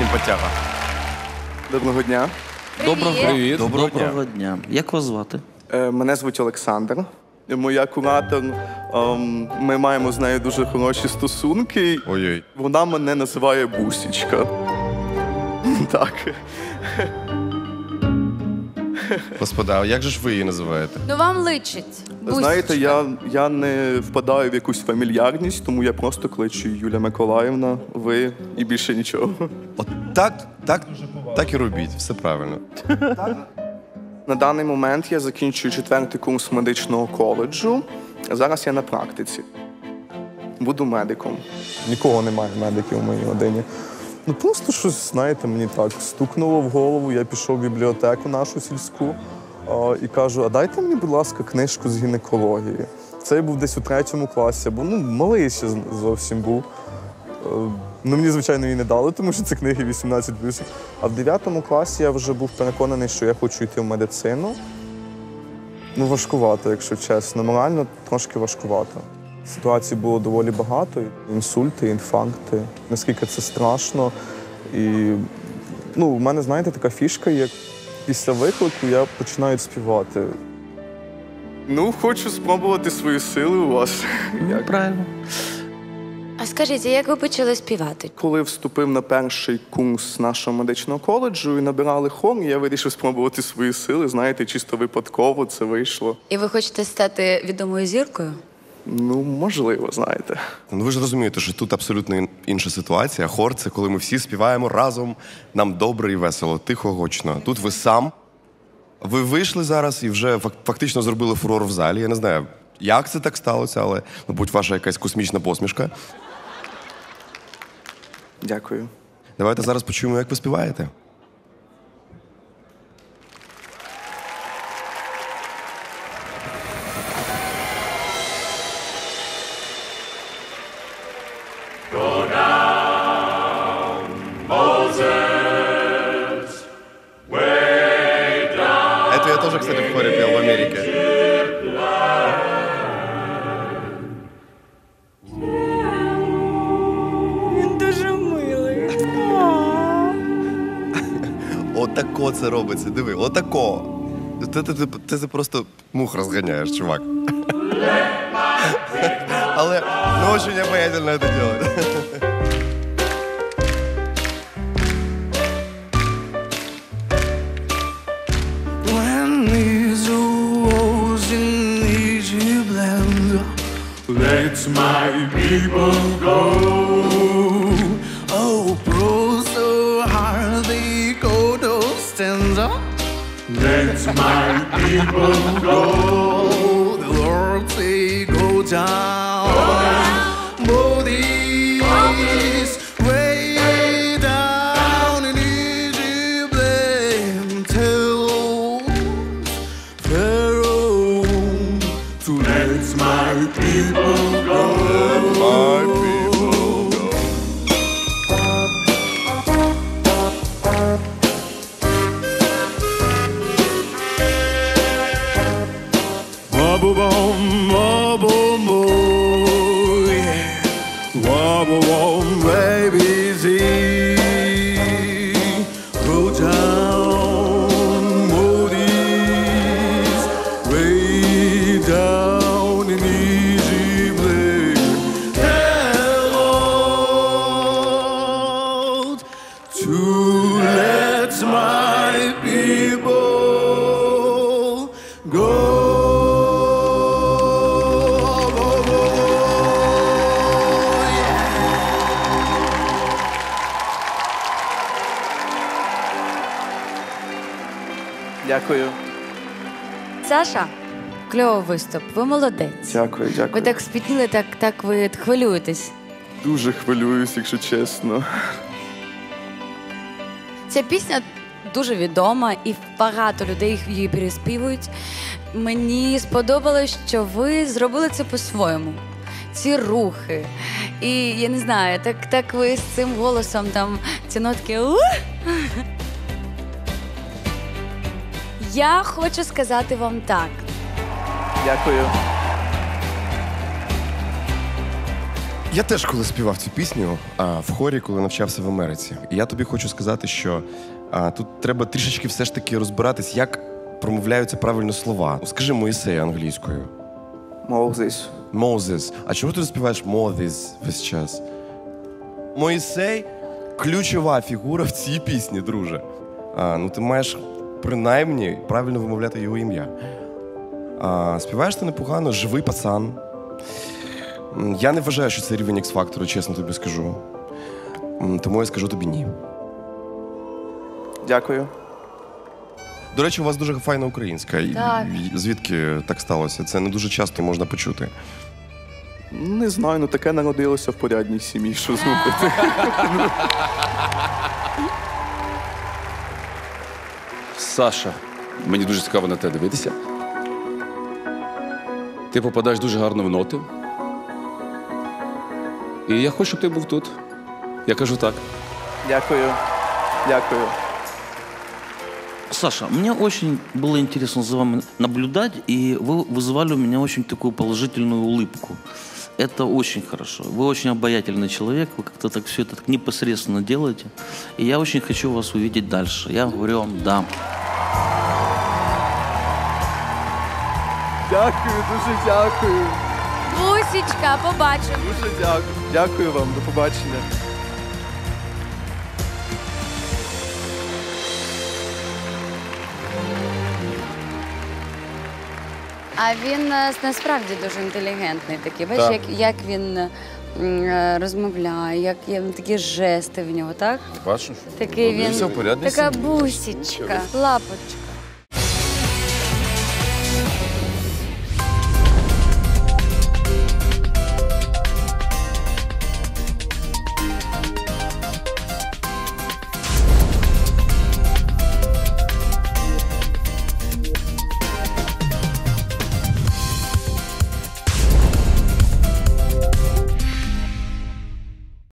симпатяга. Доброго дня. Привіт. Доброго дня. Як вас звати? Мене звуть Олександр. Моя куратор. Ми маємо з нею дуже хороші стосунки. Ой-ой. Вона мене називає Бусічка. Так. Господа, а як же ж ви її називаєте? Ну вам личить. Знаєте, я не впадаю в якусь фамільярність, тому я просто кличу Юля Миколаївна, ви і більше нічого. От так і робіть, все правильно. На даний момент я закінчую 4-й курс медичного коледжу. Зараз я на практиці. Буду медиком. Нікого немає медиків у моїй родині. Ну просто щось, знаєте, мені так стукнуло в голову. Я пішов в бібліотеку нашу сільську і кажу: а дайте мені, будь ласка, книжку з гінекології. Це я був десь у 3-му класі, бо малий ще зовсім був. Ну, мені, звичайно, її не дали, тому що це книги 18+. А в 9-му класі я вже був переконаний, що я хочу йти в медицину. Ну, важкувато, якщо чесно. Морально трошки важкувато. Ситуацій було доволі багато. Інсульти, інфаркти. Наскільки це страшно. І, ну, в мене, знаєте, така фішка є. Після виклику я починаю співати. Ну, хочу спробувати свої сили у вас. Правильно. А скажіть, а як ви почали співати? Коли вступив на перший курс нашого медичного коледжу і набирали хор, я вирішив спробувати свої сили. Знаєте, чисто випадково це вийшло. І ви хочете стати відомою зіркою? Ну, можливо, знаєте. Ну ви ж розумієте, що тут абсолютно інша ситуація. Хор – це коли ми всі співаємо разом, нам добре і весело, тихо, гучно. Тут ви сам. Ви вийшли зараз і вже фактично зробили фурор в залі. Я не знаю, як це так сталося, але, мабуть, ваша якась космічна посмішка. Дякую. Давайте зараз почуємо, як ви співаєте. Это я тоже, кстати, в хоре пел в Америке. Він дуже милий. Отако це робиться, диви, отако. Ти просто мух розганяєш, чувак. Але ну, очень обаятельно это делать. When these walls in Egypt land, let my people go. Oh, bro, so hard they go to stand up. Let my people go. The Lord say go down. Moses way down in Egypt and tell Pharaoh to let my people go. My people go. Wobble bom, wobble mo, yeah. Wobble bom, baby Z. Go down, Moses, way down in Egypt. Tell Lord to let my people go. Дякую. Саша, кльовий виступ, ви молодець. Дякую, дякую. Ви так спітніли, так ви хвилюєтесь. Дуже хвилююсь, якщо чесно. Ця пісня дуже відома і багато людей її переспівують. Мені сподобалось, що ви зробили це по-своєму. Ці рухи. І я не знаю, так ви з цим голосом там ці нотки. Я хочу сказати вам так. Дякую. Я теж коли співав цю пісню в хорі, коли навчався в Америці. І я тобі хочу сказати, що тут треба трішечки все ж таки розбиратись, як промовляються правильно слова. Скажи Моїсея англійською. Moses. Moses. А чому ти співаєш Moses весь час? Моїсей – ключова фігура в цій пісні, друже. Ну ти маєш принаймні правильно вимовляти його ім'я. Співаєш ти непогано, живий пацан. Я не вважаю, що це рівень X-фактору, чесно тобі скажу. Тому я скажу тобі ні. Дякую. До речі, у вас дуже файна українська. Так. Звідки так сталося? Це не дуже часто можна почути. Не знаю, ну таке народилося в порядній сім'ї, що зробити. Саша, мені дуже цікаво на тебе дивитися. Ти попадаєш дуже гарно в ноти. І я хочу, щоб ти був тут. Я кажу так. Дякую. Дякую. Саша, мне очень было интересно за вами наблюдать, и вы вызывали у меня очень такую положительную улыбку. Это очень хорошо. Вы очень обаятельный человек, вы как-то так все это так непосредственно делаете. И я очень хочу вас увидеть дальше. Я говорю вам «да». Дякую, дуже дякую. Бусічка, побачимо. Дуже дякую. Дякую вам, до побачення. А він насправді дуже інтелігентний такий. Бачиш, як він розмовляє, такі жести в нього, так? Бачиш? Такий він, Все в порядку. така бусічка, лапочка.